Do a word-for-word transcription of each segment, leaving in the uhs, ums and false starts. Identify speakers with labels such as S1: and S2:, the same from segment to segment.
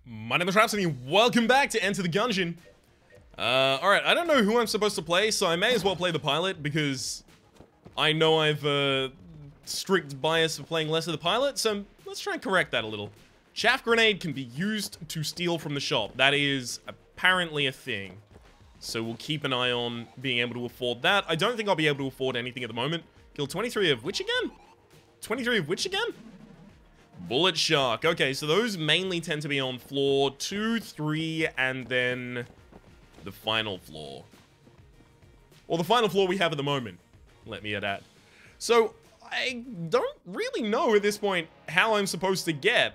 S1: My name is Rhapsody, welcome back to Enter the Gungeon. Uh, alright, I don't know who I'm supposed to play, so I may as well play the pilot, because I know I've a uh, strict bias for playing less of the pilot, so let's try and correct that a little. Chaff grenade can be used to steal from the shop. That is apparently a thing. So we'll keep an eye on being able to afford that. I don't think I'll be able to afford anything at the moment. Kill twenty-three of which again? twenty-three of which again? Bullet Shark. Okay, so those mainly tend to be on floor two, three, and then the final floor. Or the final floor we have at the moment. Let me add that. So, I don't really know at this point how I'm supposed to get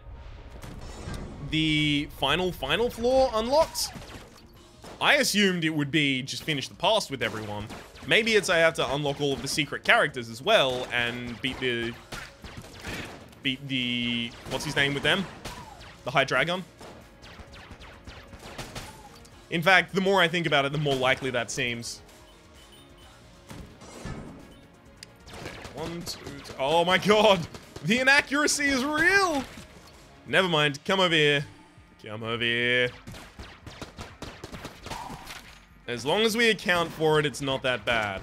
S1: the final, final floor unlocked. I assumed it would be just finish the past with everyone. Maybe it's I have to unlock all of the secret characters as well and beat the... Beat the... What's his name with them? The High Dragon? In fact, the more I think about it, the more likely that seems. Okay, one, two, three. Oh my god! The inaccuracy is real! Never mind. Come over here. Come over here. As long as we account for it, it's not that bad.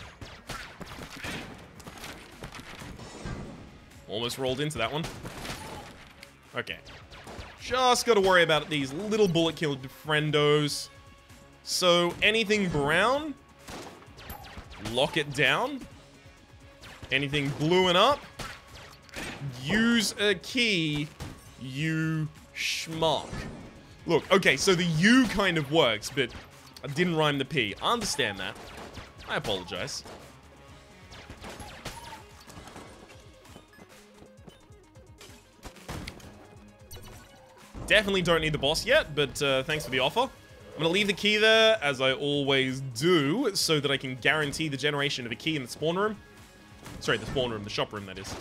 S1: Almost rolled into that one. Okay. Just gotta worry about these little bullet-killed friendos. So, anything brown, lock it down. Anything bluing up, use a key, you schmuck. Look, okay, so the U kind of works, but I didn't rhyme the P. I understand that. I apologize. Definitely don't need the boss yet, but uh, thanks for the offer. I'm going to leave the key there, as I always do, so that I can guarantee the generation of a key in the spawn room. Sorry, the spawn room, the shop room, that is.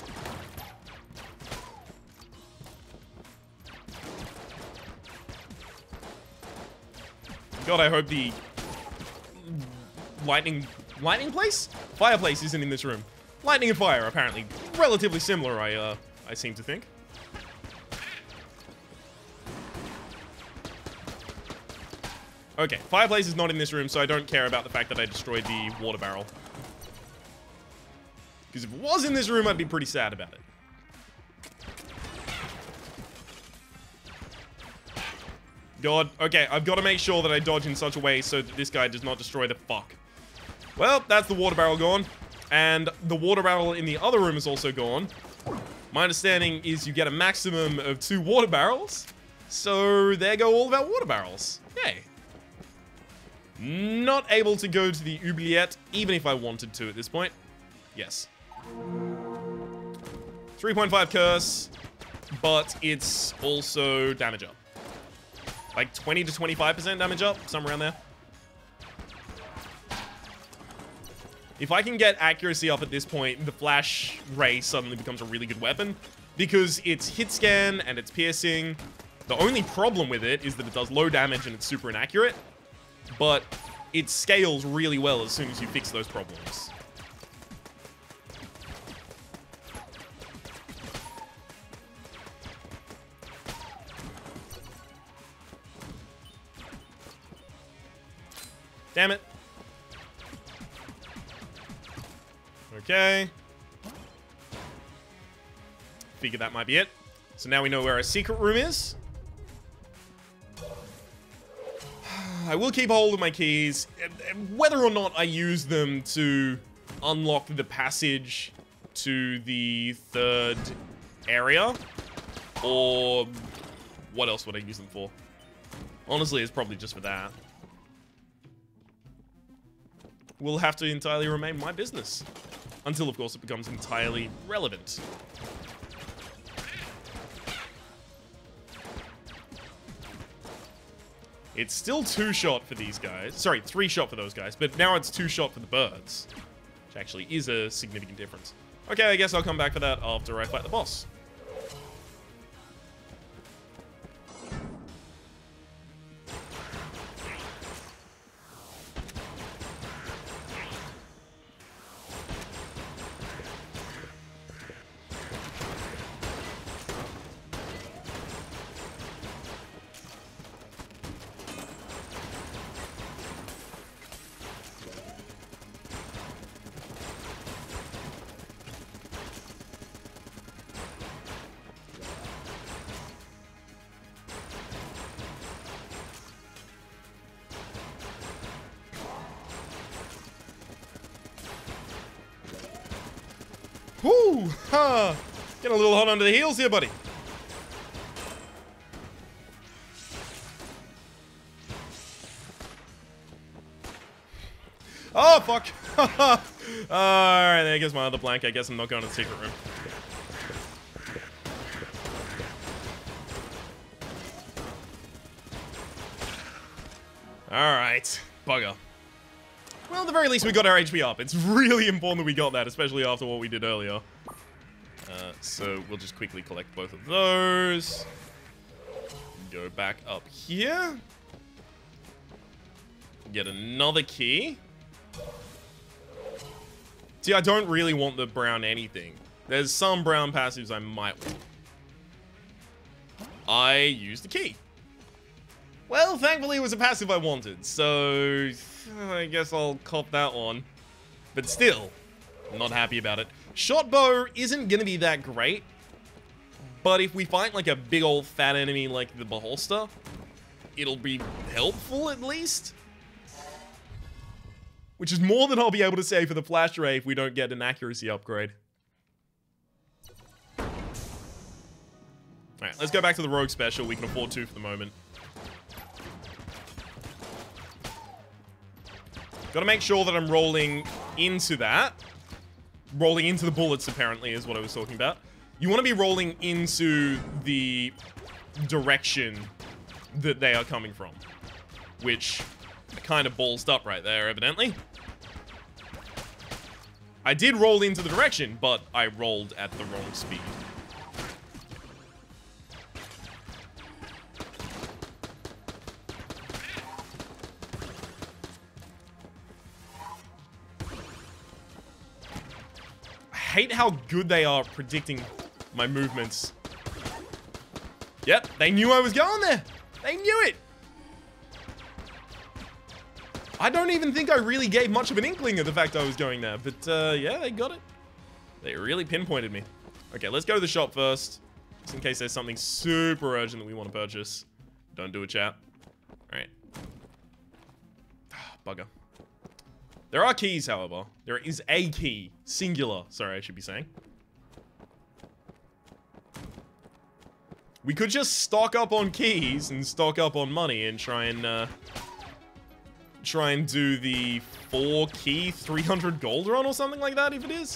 S1: God, I hope the lightning... Lightning place? Fireplace isn't in this room. Lightning and fire, apparently. Relatively similar, I, uh, I seem to think. Okay, fireplace is not in this room, so I don't care about the fact that I destroyed the water barrel. Because if it was in this room, I'd be pretty sad about it. God, okay, I've got to make sure that I dodge in such a way so that this guy does not destroy the fuck. Well, that's the water barrel gone. And the water barrel in the other room is also gone. My understanding is you get a maximum of two water barrels. So there go all of our water barrels. Yay. Not able to go to the oubliette, even if I wanted to at this point. Yes. three point five curse, but it's also damage up. Like twenty to twenty-five percent damage up, somewhere around there. If I can get accuracy up at this point, the flash ray suddenly becomes a really good weapon, because it's hit scan and it's piercing. The only problem with it is that it does low damage and it's super inaccurate. But it scales really well as soon as you fix those problems. Damn it. Okay. Figure that might be it. So now we know where our secret room is. I will keep a hold of my keys. Whether or not I use them to unlock the passage to the third area, or what else would I use them for? Honestly, it's probably just for that. Will have to entirely remain my business. Until, of course, it becomes entirely relevant. It's still two-shot for these guys. Sorry, three-shot for those guys. But now it's two-shot for the birds. Which actually is a significant difference. Okay, I guess I'll come back for that after I fight the boss. Woo! Huh. Getting a little hot under the heels here, buddy. Oh, fuck. Alright, there goes my other blank. I guess I'm not going to the secret room. Alright, bugger. Well, at the very least, we got our H P up. It's really important that we got that, especially after what we did earlier. Uh, so we'll just quickly collect both of those. Go back up here. Get another key. See, I don't really want the brown anything. There's some brown passives I might want. I used the key. Well, thankfully it was a passive I wanted, so I guess I'll cop that one. But still, I'm not happy about it. Shot bow isn't gonna be that great, but if we fight like a big old fat enemy like the Beholster, it'll be helpful at least. Which is more than I'll be able to say for the flash ray if we don't get an accuracy upgrade. Alright, let's go back to the rogue special. We can afford two for the moment. Gotta make sure that I'm rolling into that. Rolling into the bullets, apparently, is what I was talking about. You want to be rolling into the direction that they are coming from. Which kind of ballsed up right there, evidently. I did roll into the direction, but I rolled at the wrong speed. I hate how good they are predicting my movements. Yep, they knew I was going there. They knew it. I don't even think I really gave much of an inkling of the fact I was going there, but uh, yeah, they got it. They really pinpointed me. Okay, let's go to the shop first, just in case there's something super urgent that we want to purchase. Don't do it, chat. All right. Bugger. There are keys, however. There is a key. Singular. Sorry, I should be saying. We could just stock up on keys and stock up on money and try and, uh... try and do the four key three hundred gold run or something like that, if it is.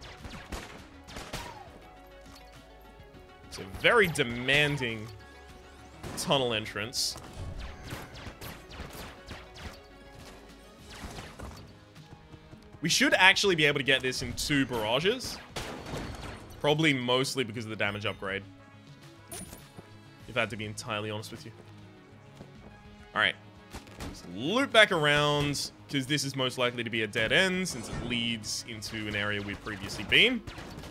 S1: It's a very demanding tunnel entrance. We should actually be able to get this in two barrages. Probably mostly because of the damage upgrade. If I had to be entirely honest with you. Alright. Let's loop back around, because this is most likely to be a dead end, since it leads into an area we've previously been.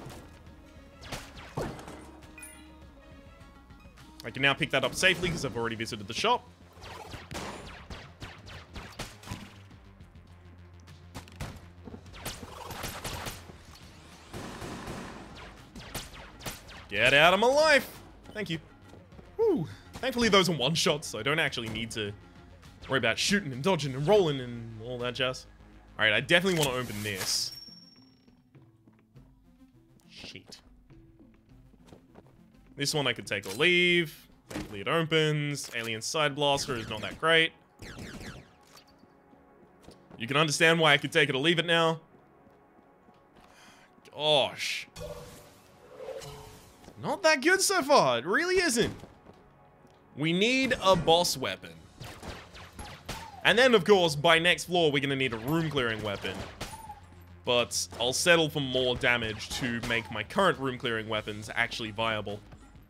S1: I can now pick that up safely, because I've already visited the shop. Get out of my life! Thank you. Whew. Thankfully those are one-shots, so I don't actually need to worry about shooting and dodging and rolling and all that jazz. Alright, I definitely want to open this. Shit. This one I could take or leave. Thankfully it opens. Alien Side Blaster is not that great. You can understand why I could take it or leave it now. Gosh. Not that good so far. It really isn't. We need a boss weapon. And then, of course, by next floor, we're going to need a room-clearing weapon. But I'll settle for more damage to make my current room-clearing weapons actually viable.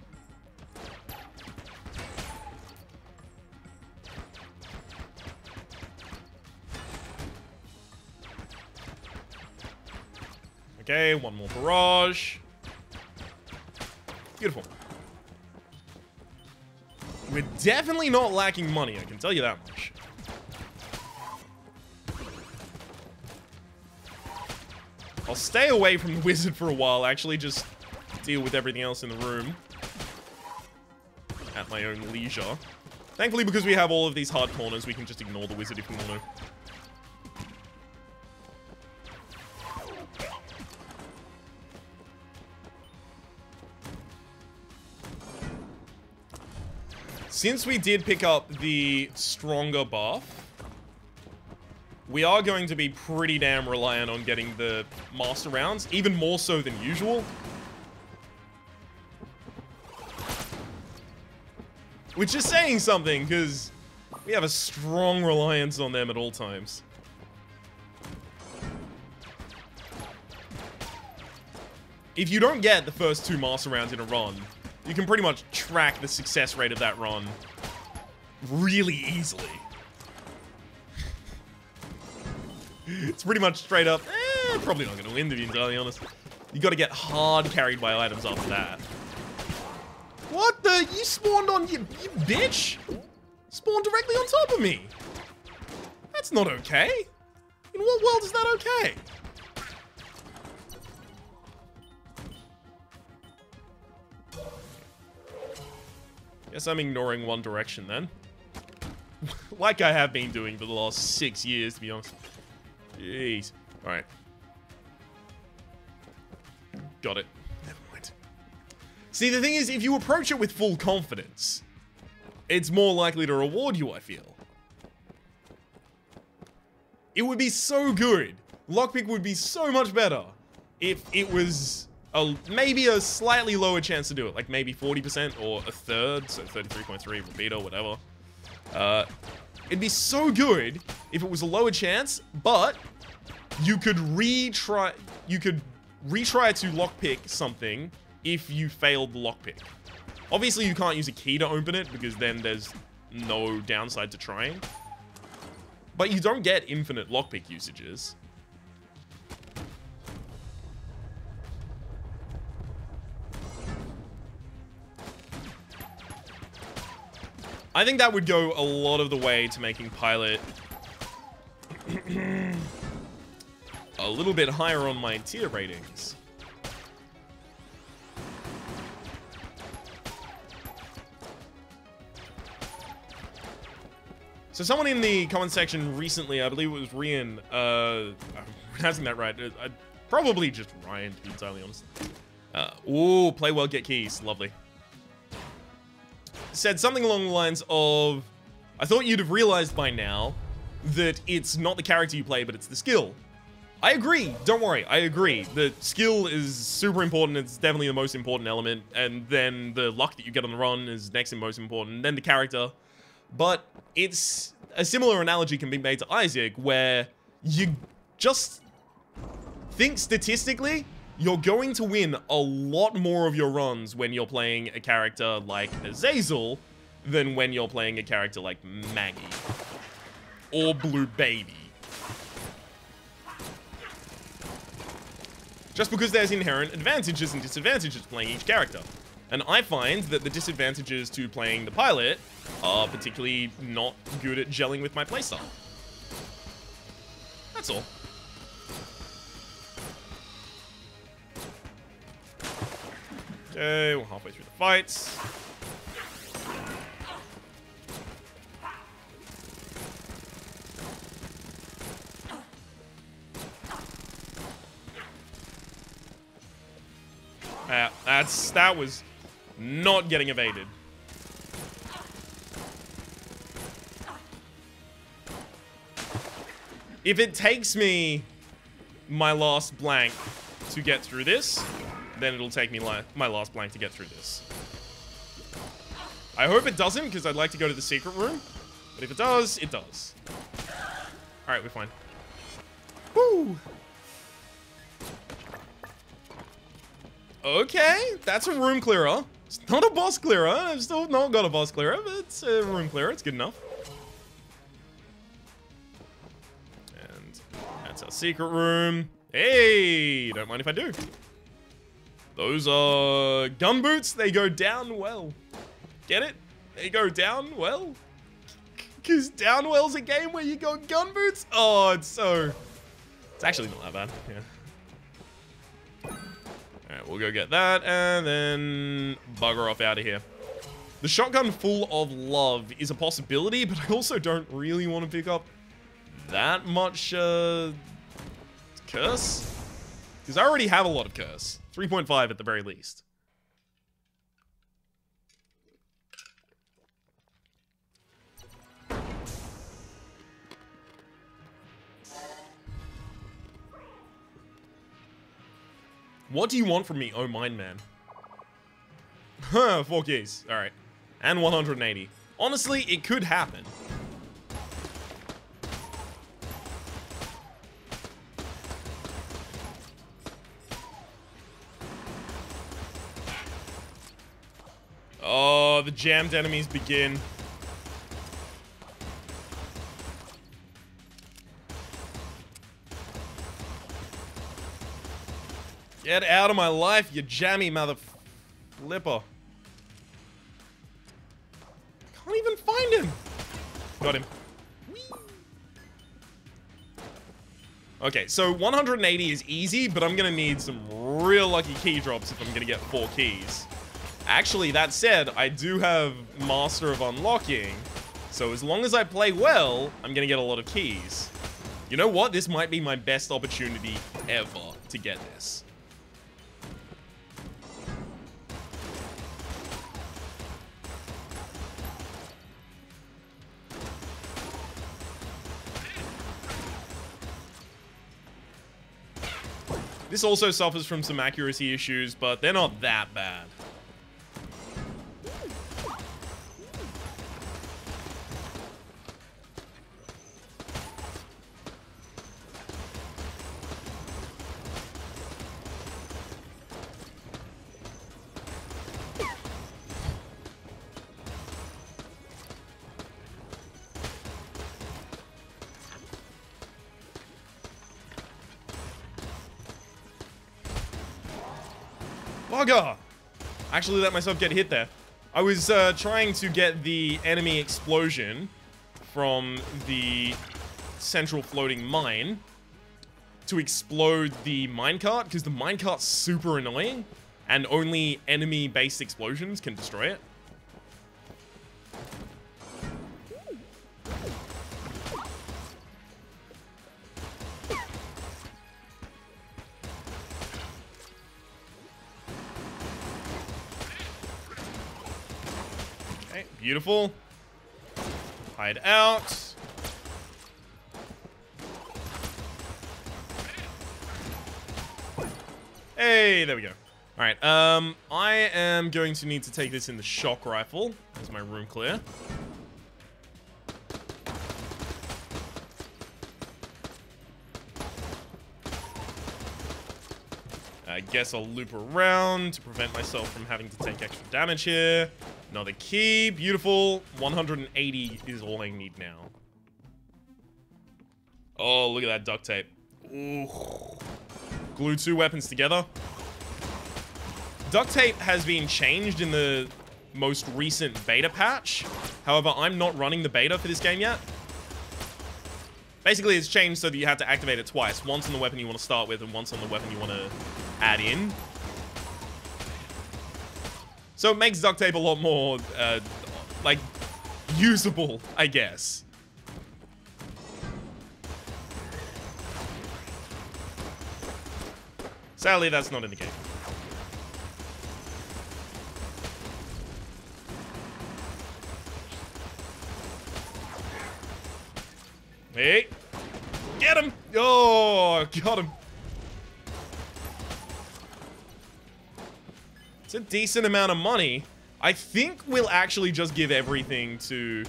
S1: Okay, one more barrage. Beautiful. We're definitely not lacking money, I can tell you that much. I'll stay away from the wizard for a while, actually, just deal with everything else in the room. At my own leisure. Thankfully, because we have all of these hard corners, we can just ignore the wizard if we want to. Since we did pick up the stronger buff, we are going to be pretty damn reliant on getting the master rounds, even more so than usual. Which is saying something, because we have a strong reliance on them at all times. If you don't get the first two master rounds in a run, you can pretty much track the success rate of that run really easily. It's pretty much straight up, eh, probably not going to win, to be entirely honest. You got to get hard carried by items after that. What the? You spawned on, you, you bitch? Spawned directly on top of me. That's not okay. In what world is that okay? Guess I'm ignoring One Direction then. Like I have been doing for the last six years, to be honest. Jeez. Alright. Got it. Never mind. See, the thing is, if you approach it with full confidence, it's more likely to reward you, I feel. It would be so good. Lockpick would be so much better if it was a, maybe a slightly lower chance to do it. Like maybe forty percent or a third, so thirty-three point three beta, whatever. Uh, it'd be so good if it was a lower chance, but you could retry, you could retry to lockpick something if you failed the lockpick. Obviously, you can't use a key to open it because then there's no downside to trying. But you don't get infinite lockpick usages. I think that would go a lot of the way to making Pilot a little bit higher on my tier ratings. So someone in the comment section recently, I believe it was Rian, uh, I'm pronouncing that right, uh, probably just Ryan, to be entirely honest. Uh, ooh, play well, get keys, lovely. Said something along the lines of, I thought you'd have realized by now that it's not the character you play, but it's the skill. I agree, don't worry, I agree. The skill is super important, it's definitely the most important element, and then the luck that you get on the run is next and most important, then the character. But it's a similar analogy can be made to Isaac, where you just think statistically, you're going to win a lot more of your runs when you're playing a character like Azazel than when you're playing a character like Maggie or Blue Baby. Just because there's inherent advantages and disadvantages to playing each character. And I find that the disadvantages to playing the Pilot are particularly not good at gelling with my playstyle. That's all. Okay, we're halfway through the fights. Uh, that's, that was not getting evaded. If it takes me my last blank to get through this, then it'll take me li my last blank to get through this. I hope it doesn't, because I'd like to go to the secret room. But if it does, it does. Alright, we're fine. Woo! Okay, that's a room clearer. It's not a boss clearer. I've still not got a boss clearer, but it's a room clearer. It's good enough. And that's our secret room. Hey, don't mind if I do. Those are gun boots. They go down well. Get it? They go down well. Because Downwell's a game where you got gun boots. Oh, it's so... It's actually not that bad. Yeah. Alright, we'll go get that, and then bugger off out of here. The shotgun full of love is a possibility, but I also don't really want to pick up that much, uh, curse. Because I already have a lot of curse. three point five at the very least. What do you want from me, oh mine man? Huh, four keys. Alright. And one hundred eighty. Honestly, it could happen. Oh, the jammed enemies begin. Get out of my life, you jammy mother flipper. Can't even find him. Got him. Whee. Okay, so one hundred eighty is easy, but I'm gonna need some real lucky key drops if I'm gonna get four keys. Actually, that said, I do have Master of Unlocking, so as long as I play well, I'm gonna get a lot of keys. You know what? This might be my best opportunity ever to get this. This also suffers from some accuracy issues, but they're not that bad. Bugger! I actually let myself get hit there. I was uh, trying to get the enemy explosion from the central floating mine to explode the minecart, because the minecart's super annoying, and only enemy-based explosions can destroy it. Beautiful. Hide out. Hey, there we go. All right, um, I am going to need to take this in the shock rifle. There's my room clear. I guess I'll loop around to prevent myself from having to take extra damage here. Another key. Beautiful. one hundred eighty is all I need now. Oh, look at that duct tape. Ooh. Glue two weapons together. Duct tape has been changed in the most recent beta patch. However, I'm not running the beta for this game yet. Basically, it's changed so that you have to activate it twice. Once on the weapon you want to start with and once on the weapon you want to add in. So it makes duct tape a lot more, uh, like, usable, I guess. Sadly, that's not in the game. Hey! Get him! Oh, got him. It's a decent amount of money. I think we'll actually just give everything to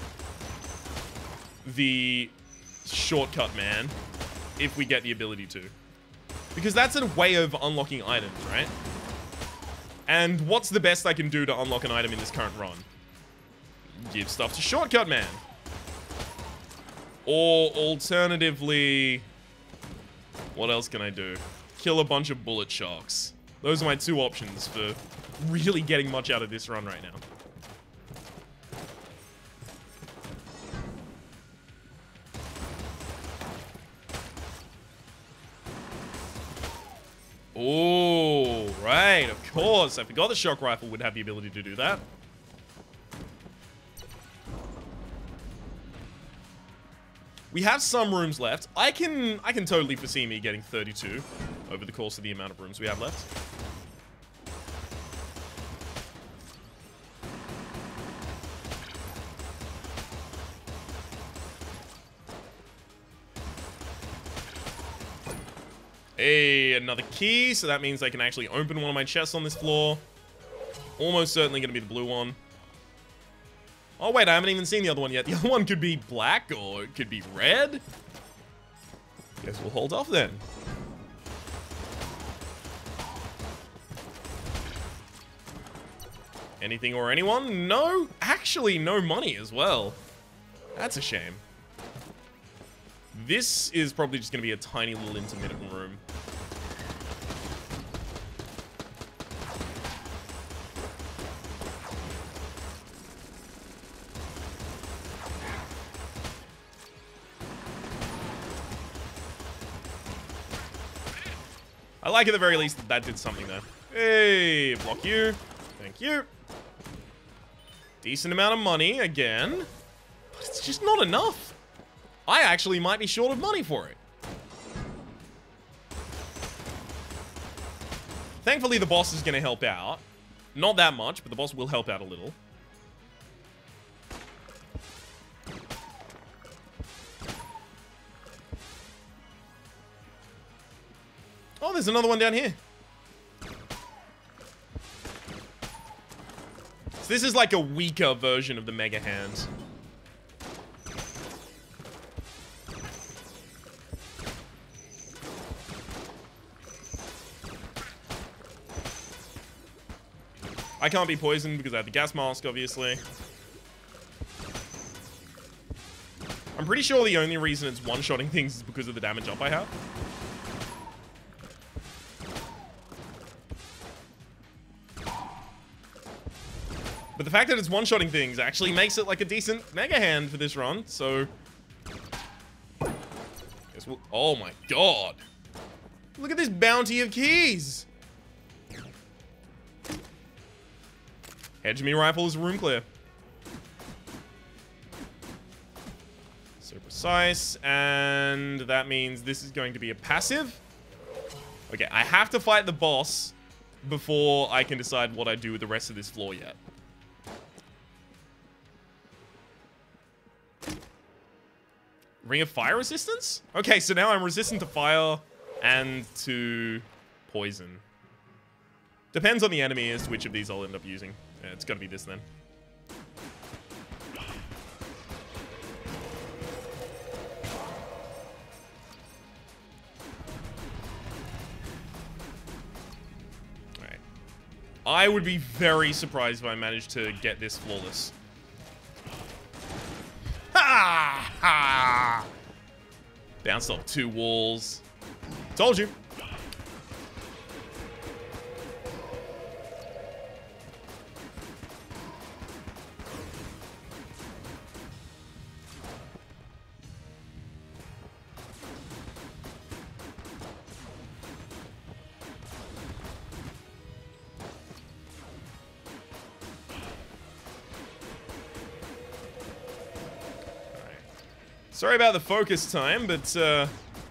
S1: the shortcut man if we get the ability to. Because that's a way of unlocking items, right? And what's the best I can do to unlock an item in this current run? Give stuff to shortcut man. Or alternatively, what else can I do? Kill a bunch of bullet sharks. Those are my two options for really getting much out of this run right now. Oh, right, of course. I forgot the shock rifle would have the ability to do that. We have some rooms left. I can I can totally foresee me getting thirty-two over the course of the amount of rooms we have left. Hey, another key, so that means I can actually open one of my chests on this floor. Almost certainly going to be the blue one. Oh, wait, I haven't even seen the other one yet. The other one could be black, or it could be red. Guess we'll hold off then. Anything or anyone? No? Actually, no money as well. That's a shame. This is probably just going to be a tiny little intermittent room. I like at the very least that that did something there. Hey, block you. Thank you. Decent amount of money, again. But it's just not enough. I actually might be short of money for it. Thankfully, the boss is going to help out. Not that much, but the boss will help out a little. Oh, there's another one down here. So this is like a weaker version of the Mega Hand. I can't be poisoned because I have the gas mask, obviously. I'm pretty sure the only reason it's one-shotting things is because of the damage up I have. But the fact that it's one-shotting things actually makes it like a decent Mega Hand for this run, so... Guess we'll... Oh my god! Look at this bounty of keys! Hedge me rifle is room clear. So precise, and that means this is going to be a passive. Okay, I have to fight the boss before I can decide what I do with the rest of this floor yet. Ring of fire resistance? Okay, so now I'm resistant to fire and to poison. Depends on the enemy as to which of these I'll end up using. Yeah, it's gotta be this then. Alright. I would be very surprised if I managed to get this flawless. Ha! Ha! Bounced off two walls. Told you. Sorry about the focus time, but, uh...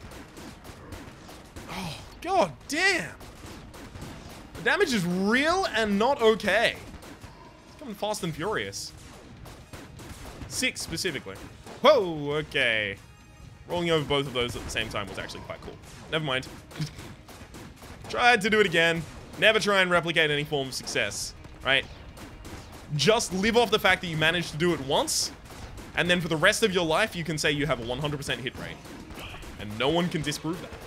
S1: oh, god damn! The damage is real and not okay. It's coming fast and furious. Six, specifically. Whoa, okay. Rolling over both of those at the same time was actually quite cool. Never mind. Tried to do it again. Never try and replicate any form of success, right? Just live off the fact that you managed to do it once, and then for the rest of your life, you can say you have a one hundred percent hit rate. And no one can disprove that.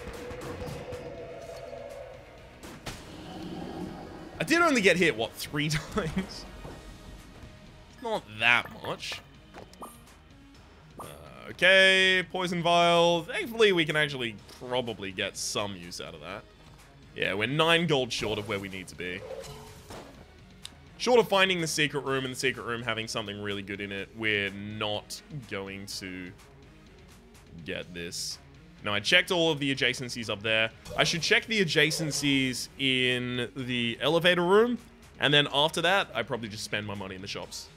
S1: I did only get hit, what, three times? Not that much. Uh, okay, poison vial. Thankfully, we can actually probably get some use out of that. Yeah, we're nine gold short of where we need to be. Short of finding the secret room and the secret room having something really good in it, we're not going to get this. Now, I checked all of the adjacencies up there. I should check the adjacencies in the elevator room, and then after that, I probably just spend my money in the shops.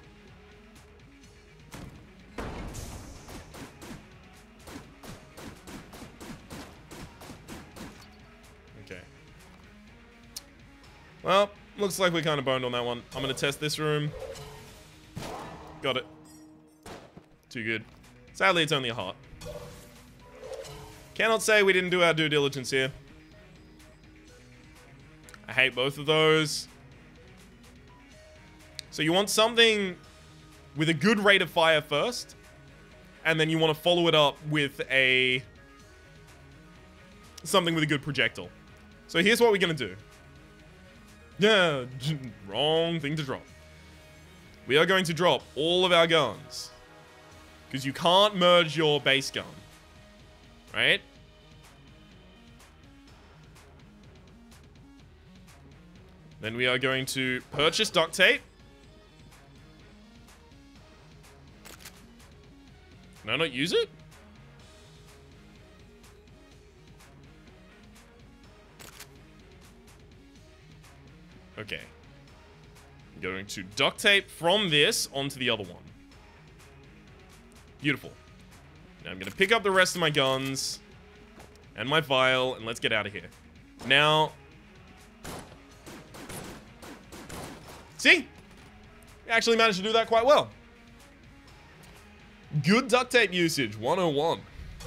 S1: Okay. Well, looks like we kind of boned on that one. I'm going to test this room. Got it. Too good. Sadly, it's only a heart. Cannot say we didn't do our due diligence here. I hate both of those. So you want something with a good rate of fire first, and then you want to follow it up with a something with a good projectile. So here's what we're gonna do. Yeah, wrong thing to drop. We are going to drop all of our guns, because you can't merge your base gun, right? Then we are going to purchase duct tape. Can I not use it? Okay. I'm going to duct tape from this onto the other one. Beautiful. Now I'm going to pick up the rest of my guns and my vial, and let's get out of here. Now... See? We actually managed to do that quite well. Good duct tape usage, one oh one.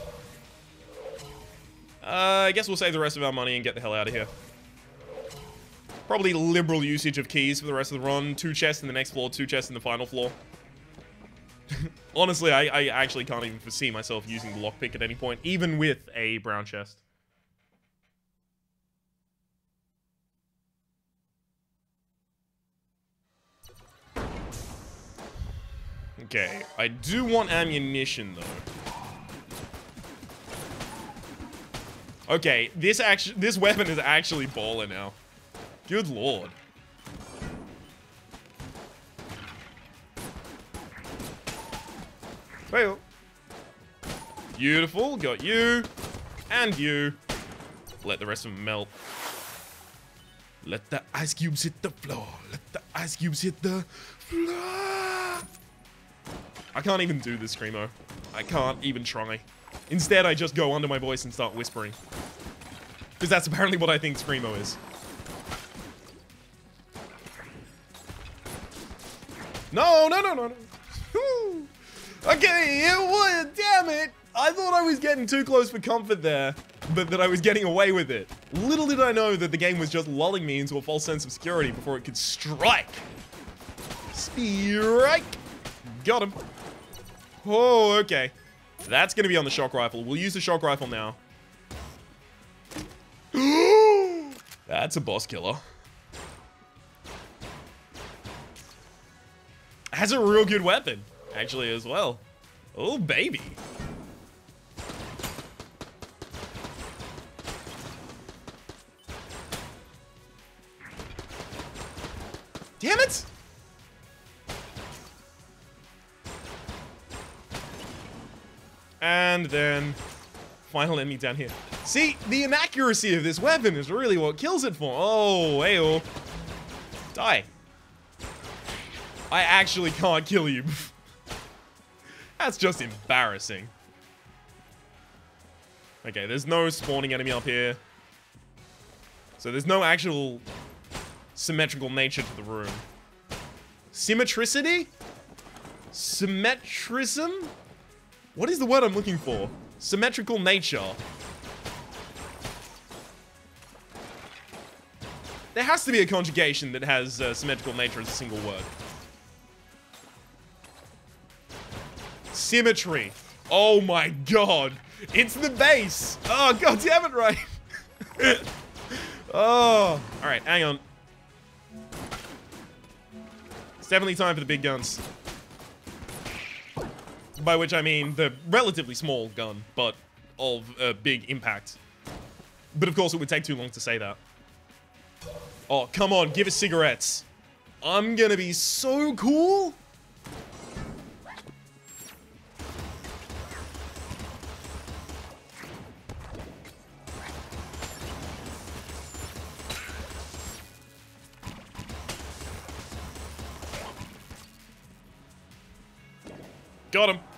S1: Uh, I guess we'll save the rest of our money and get the hell out of here. Probably liberal usage of keys for the rest of the run. Two chests in the next floor, two chests in the final floor. Honestly, I, I actually can't even foresee myself using the lockpick at any point, even with a brown chest. Okay, I do want ammunition, though. Okay, this actually, this weapon is actually baller now. Good lord. Well. Beautiful, got you. And you. Let the rest of them melt. Let the ice cubes hit the floor. Let the ice cubes hit the floor. I can't even do this, Screamo. I can't even try. Instead, I just go under my voice and start whispering. Because that's apparently what I think Screamo is. No, no, no, no, no. Okay, it was, damn it. I thought I was getting too close for comfort there, but that I was getting away with it. Little did I know that the game was just lulling me into a false sense of security before it could strike. Strike. Got him. Oh, okay. That's going to be on the shock rifle. We'll use the shock rifle now. That's a boss killer. Has a real good weapon, actually, as well. Oh, baby. Damn it! And then, final enemy down here. See, the inaccuracy of this weapon is really what kills it for. Oh, hey-oh. Die. I actually can't kill you. That's just embarrassing. Okay, there's no spawning enemy up here. So there's no actual symmetrical nature to the room. Symmetricity? Symmetrism? What is the word I'm looking for? Symmetrical nature. There has to be a conjugation that has uh, symmetrical nature as a single word. Symmetry. Oh my god. It's the base. Oh, god damn it, right. Oh. Alright, hang on. It's definitely time for the big guns. By which I mean the relatively small gun, but of uh, big impact. But of course it would take too long to say that. Oh, come on, give us cigarettes. I'm gonna be so cool. Got him.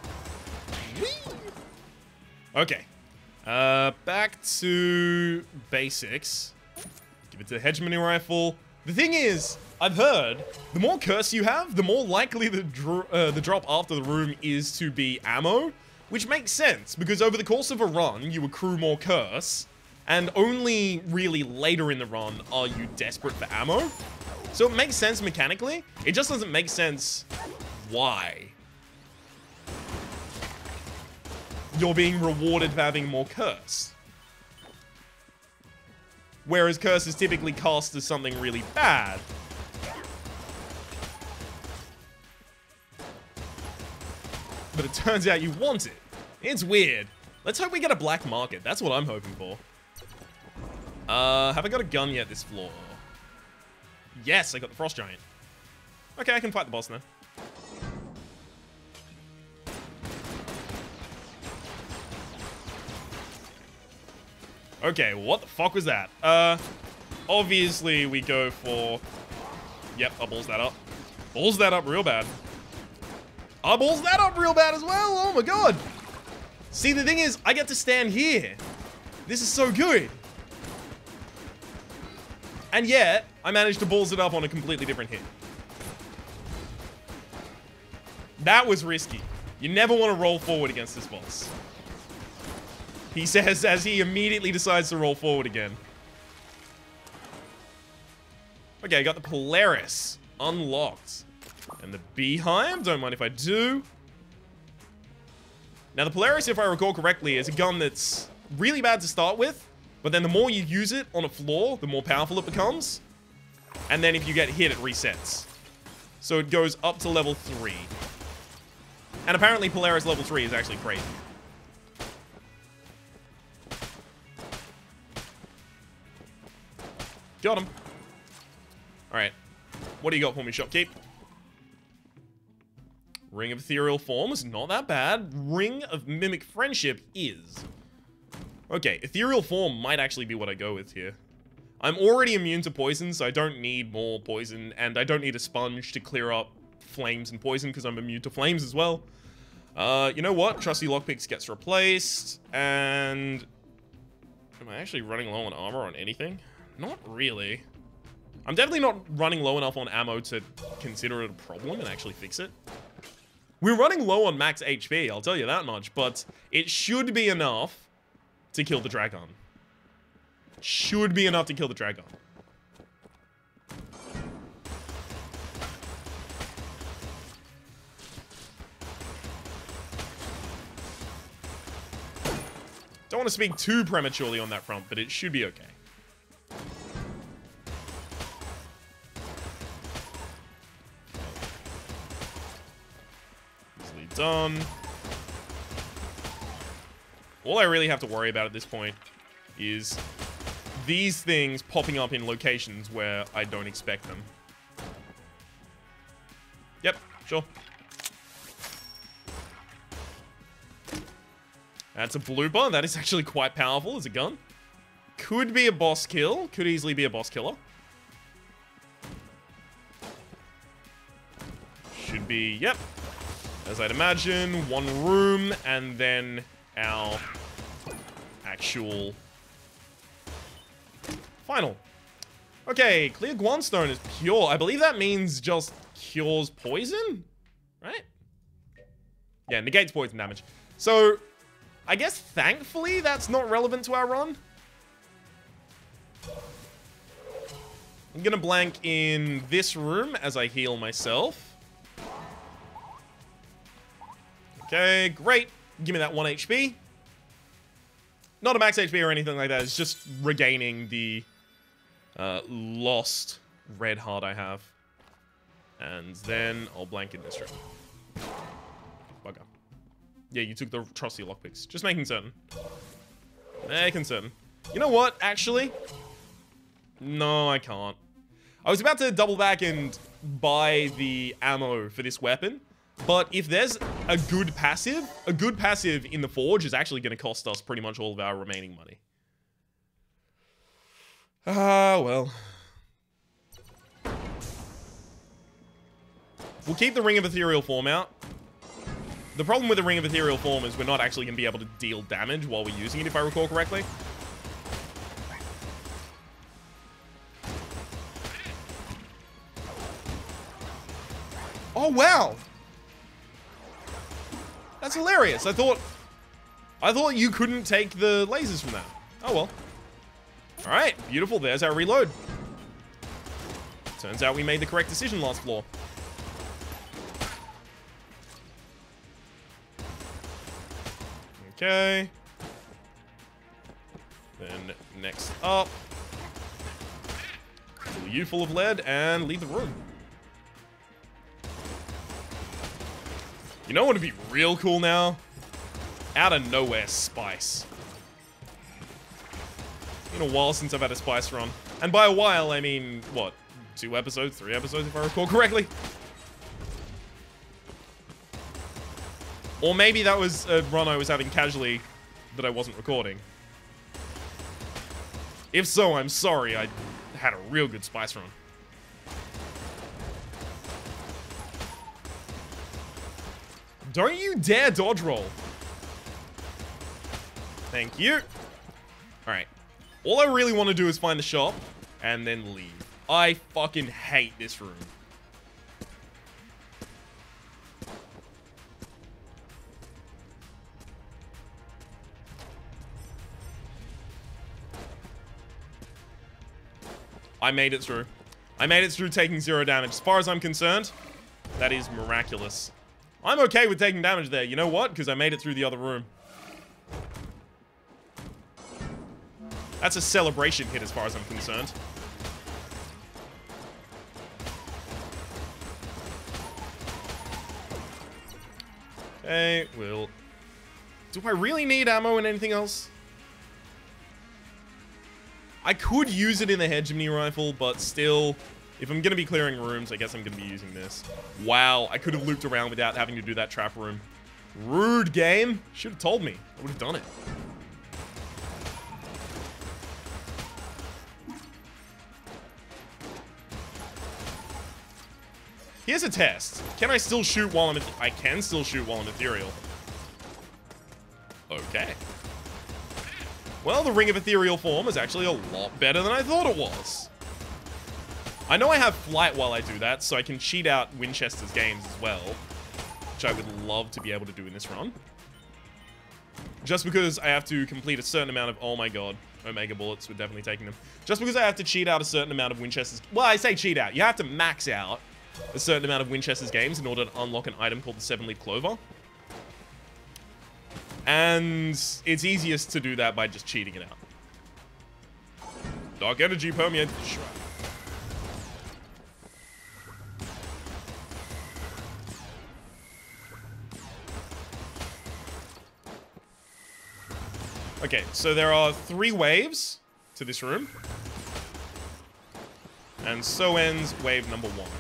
S1: Okay. Uh, back to basics. Give it to the hegemony rifle. The thing is, I've heard, the more curse you have, the more likely the, dro uh, the drop after the room is to be ammo. Which makes sense, because over the course of a run, you accrue more curse, and only really later in the run are you desperate for ammo. So it makes sense mechanically, it just doesn't make sense why you're being rewarded for having more curse. Whereas curse is typically cast as something really bad. But it turns out you want it. It's weird. Let's hope we get a black market. That's what I'm hoping for. Uh, have I got a gun yet this floor? Yes, I got the Frost Giant. Okay, I can fight the boss now. Okay, what the fuck was that? Uh, obviously we go for... Yep, I balls that up. Balls that up real bad. I balls that up real bad as well. Oh my god. See, the thing is, I get to stand here. This is so good. And yet, I managed to balls it up on a completely different hit. That was risky. You never want to roll forward against this boss. He says as he immediately decides to roll forward again. Okay, I got the Polaris unlocked. And the Beehive, don't mind if I do. Now the Polaris, if I recall correctly, is a gun that's really bad to start with, but then the more you use it on a floor, the more powerful it becomes. And then if you get hit, it resets. So it goes up to level three. And apparently Polaris level three is actually crazy. Got him. Alright. What do you got for me, Shopkeep? Ring of Ethereal Form is not that bad. Ring of Mimic Friendship is. Okay, Ethereal Form might actually be what I go with here. I'm already immune to poison, so I don't need more poison, and I don't need a sponge to clear up flames and poison, because I'm immune to flames as well. Uh, you know what? Trusty Lockpicks gets replaced, and... Am I actually running low on armor on anything? Not really. I'm definitely not running low enough on ammo to consider it a problem and actually fix it. We're running low on max H P, I'll tell you that much, but it should be enough to kill the dragon. Should be enough to kill the dragon. Don't want to speak too prematurely on that front, but it should be okay. Easily done. All I really have to worry about at this point is these things popping up in locations where I don't expect them. Yep, sure. That's a blooper. That is actually quite powerful as a gun. Could be a boss kill. Could easily be a boss killer. Should be, yep. As I'd imagine, one room, and then our actual final. Okay, clear Guanstone is pure. I believe that means just cures poison, right? Yeah, negates poison damage. So, I guess thankfully that's not relevant to our run. I'm gonna blank in this room as I heal myself. Okay, great. Give me that one H P. Not a max H P or anything like that. It's just regaining the uh, lost red heart I have. And then I'll blank in this room. Bugger. Yeah, you took the trusty lockpicks. Just making certain. Making certain. You know what, actually? No, I can't. I was about to double back and buy the ammo for this weapon. But if there's a good passive, a good passive in the Forge is actually going to cost us pretty much all of our remaining money. Ah, uh, well. We'll keep the Ring of Ethereal Form out. The problem with the Ring of Ethereal Form is we're not actually going to be able to deal damage while we're using it, if I recall correctly. Oh, wow! That's hilarious. I thought I thought you couldn't take the lasers from that. Oh well. Alright, beautiful. There's our reload. Turns out we made the correct decision last floor. Okay. Then next up. Fill you full of lead and leave the room. You know what would be real cool now? Out of nowhere, spice. Been a while since I've had a spice run. And by a while, I mean, what? Two episodes? Three episodes, if I recall correctly? Or maybe that was a run I was having casually that I wasn't recording. If so, I'm sorry. I had a real good spice run. Don't you dare dodge roll. Thank you. Alright. All I really want to do is find the shop and then leave. I fucking hate this room. I made it through. I made it through taking zero damage. As far as I'm concerned, that is miraculous. I'm okay with taking damage there. You know what? Because I made it through the other room. That's a celebration hit as far as I'm concerned. Okay, well... Do I really need ammo and anything else? I could use it in the hegemony rifle, but still, if I'm going to be clearing rooms, I guess I'm going to be using this. Wow, I could have looped around without having to do that trap room. Rude game. Should have told me. I would have done it. Here's a test. Can I still shoot while I'm... I can still shoot while I'm ethereal. Okay. Well, the Ring of Ethereal Form is actually a lot better than I thought it was. I know I have flight while I do that, so I can cheat out Winchester's games as well. Which I would love to be able to do in this run. Just because I have to complete a certain amount of... Oh my god. Omega bullets, we're definitely taking them. Just because I have to cheat out a certain amount of Winchester's... Well, I say cheat out. You have to max out a certain amount of Winchester's games in order to unlock an item called the Seven-Leaf Clover. And it's easiest to do that by just cheating it out. Dark energy permeates the shrine. Okay, so there are three waves to this room. And so ends wave number one.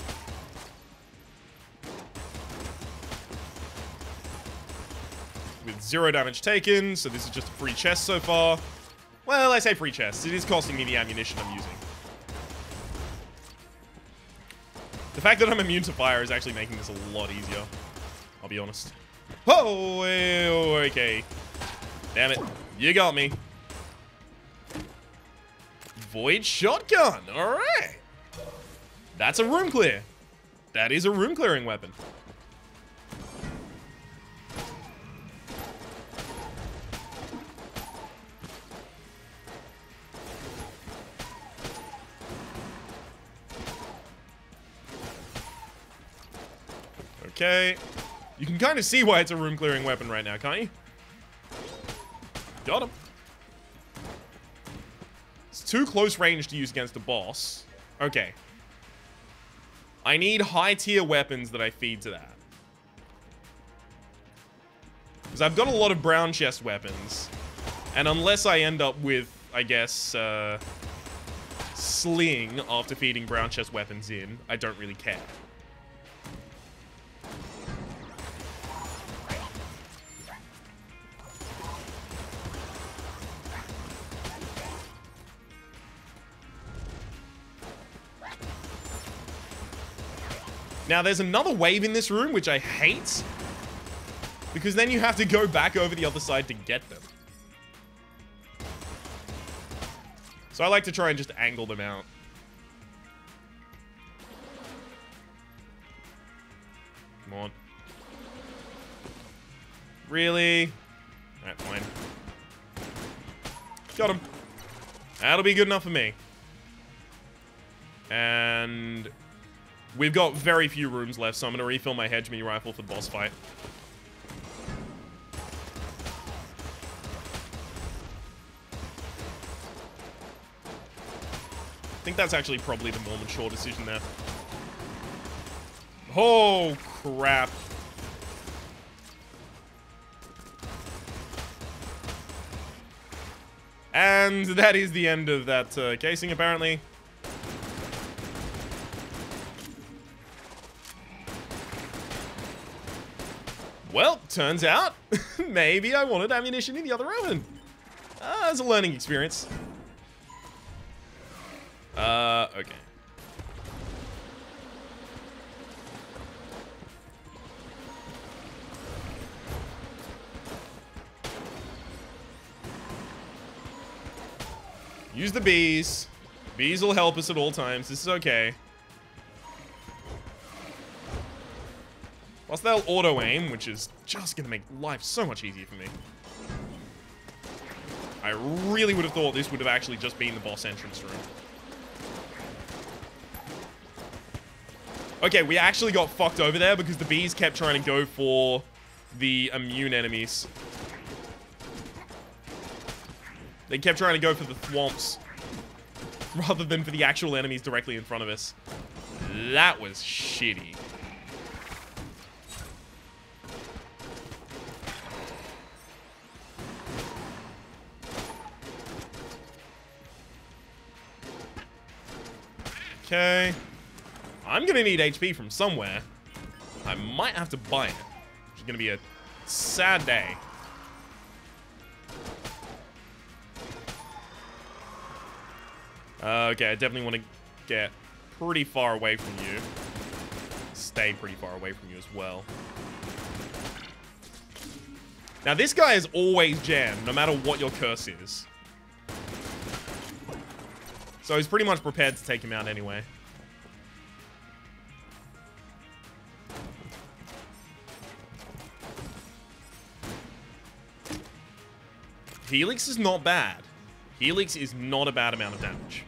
S1: With zero damage taken, so this is just a free chest so far. Well, I say free chest. It is costing me the ammunition I'm using. The fact that I'm immune to fire is actually making this a lot easier. I'll be honest. Oh, okay. Damn it. You got me. Void shotgun. Alright. That's a room clear. That is a room clearing weapon. Okay. You can kind of see why it's a room clearing weapon right now, can't you? Got him. It's too close range to use against a boss. Okay. I need high tier weapons that I feed to that. Because I've got a lot of brown chest weapons. And unless I end up with, I guess, uh, sling after feeding brown chest weapons in, I don't really care. Now, there's another wave in this room, which I hate. Because then you have to go back over the other side to get them. So I like to try and just angle them out. Come on. Really? Alright, fine. Got him. That'll be good enough for me. And we've got very few rooms left, so I'm going to refill my hegemony rifle for the boss fight. I think that's actually probably the more mature decision there. Oh, crap. And that is the end of that uh, casing, apparently. Well, turns out, maybe I wanted ammunition in the other oven. Uh, it's a learning experience. Uh, okay. Use the bees. Bees will help us at all times. This is okay. Plus they'll auto-aim, which is just gonna make life so much easier for me. I really would have thought this would have actually just been the boss entrance room. Okay, we actually got fucked over there because the bees kept trying to go for the immune enemies. They kept trying to go for the thwomps rather than for the actual enemies directly in front of us. That was shitty. Okay. I'm gonna need H P from somewhere. I might have to buy it. It's gonna be a sad day. Uh, okay, I definitely want to get pretty far away from you. Stay pretty far away from you as well. Now, this guy is always jammed, no matter what your curse is. So he's pretty much prepared to take him out anyway. Helix is not bad. Helix is not a bad amount of damage.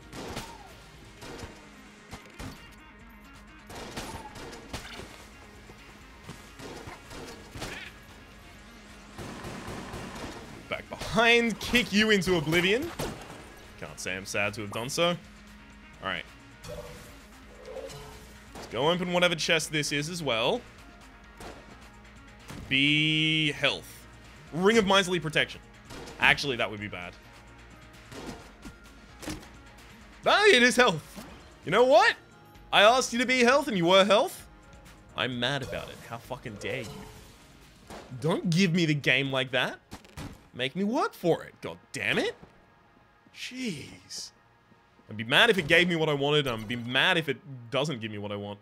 S1: Back behind, kick you into oblivion. Can't say I'm sad to have done so. Alright. Let's go open whatever chest this is as well. Be health. Ring of Miserly Protection. Actually, that would be bad. Ah, it is health. You know what? I asked you to be health and you were health. I'm mad about it. How fucking dare you? Don't give me the game like that. Make me work for it. God damn it. Jeez. I'd be mad if it gave me what I wanted. I'd be mad if it doesn't give me what I want.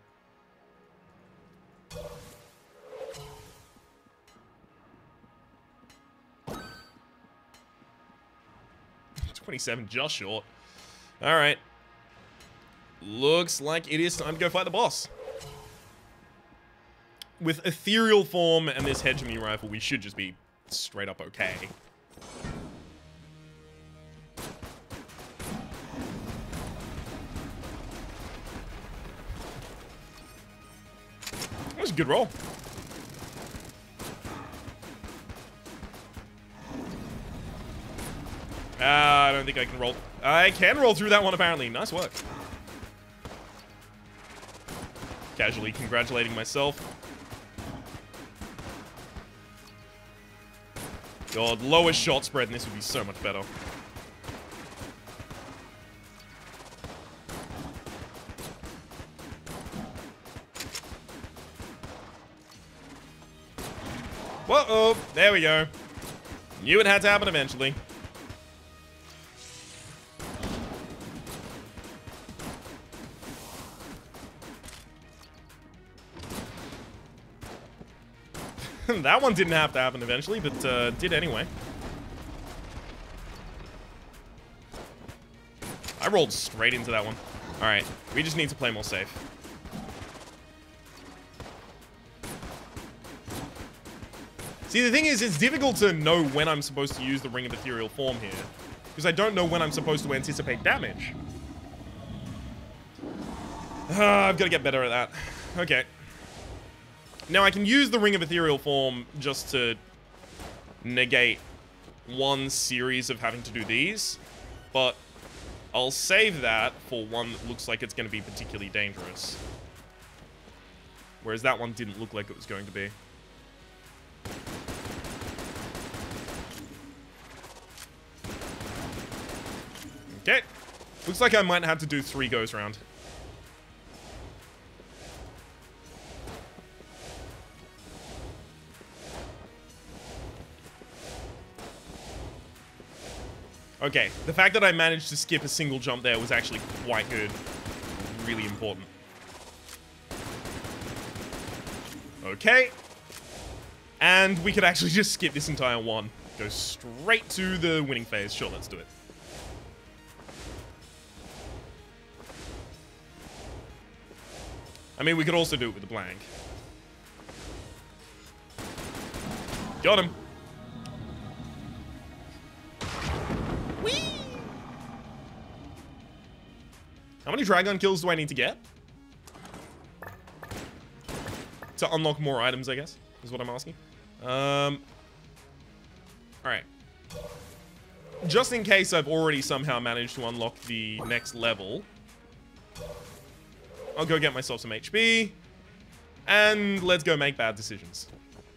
S1: twenty-seven, just short. Alright. Looks like it is time to go fight the boss. With ethereal form and this hegemony rifle, we should just be straight up okay. That was a good roll. Uh, I don't think I can roll. I can roll through that one, apparently. Nice work. Casually congratulating myself. God, lowest shot spread, and this would be so much better. Whoa-oh, there we go. Knew it had to happen eventually. That one didn't have to happen eventually, but uh, did anyway. I rolled straight into that one. Alright, we just need to play more safe. See, the thing is, it's difficult to know when I'm supposed to use the Ring of Ethereal Form here. Because I don't know when I'm supposed to anticipate damage. Uh, I've got to get better at that. Okay. Now, I can use the Ring of Ethereal Form just to negate one series of having to do these. But I'll save that for one that looks like it's going to be particularly dangerous. Whereas that one didn't look like it was going to be. Okay. Looks like I might have to do three goes round. Okay, the fact that I managed to skip a single jump there was actually quite good. Really important. Okay. And we could actually just skip this entire one. Go straight to the winning phase. Sure, let's do it. I mean, we could also do it with a blank. Got him. Whee! How many Dragon kills do I need to get? To unlock more items, I guess, is what I'm asking. Um, Alright. Just in case I've already somehow managed to unlock the next level, I'll go get myself some H P, and let's go make bad decisions.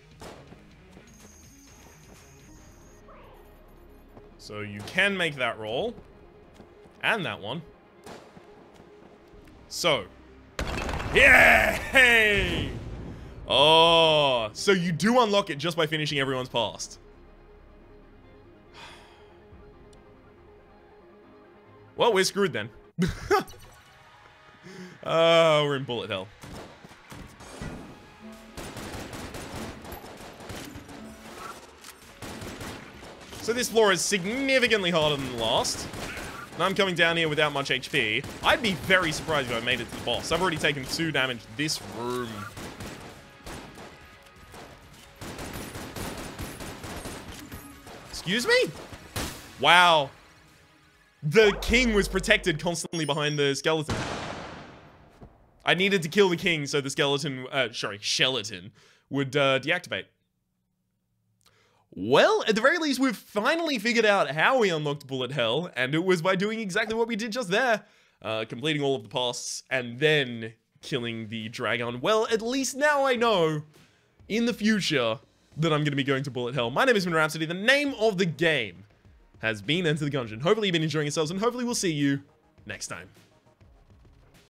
S1: So you can make that roll, and that one. So, yeah, hey! Oh, so you do unlock it just by finishing everyone's past. Well, we're screwed then. Oh, we're in bullet hell. So this floor is significantly harder than the last. And I'm coming down here without much H P. I'd be very surprised if I made it to the boss. I've already taken two damage this room. Excuse me? Wow. The king was protected constantly behind the skeleton. I needed to kill the king so the skeleton, uh, sorry, skeleton would uh, deactivate. Well, at the very least, we've finally figured out how we unlocked Bullet Hell, and it was by doing exactly what we did just there. Uh, completing all of the pasts, and then killing the dragon. Well, at least now I know, in the future, that I'm going to be going to Bullet Hell. My name has been Rhapsody. The name of the game has been Enter the Gungeon. Hopefully you've been enjoying yourselves, and hopefully we'll see you next time.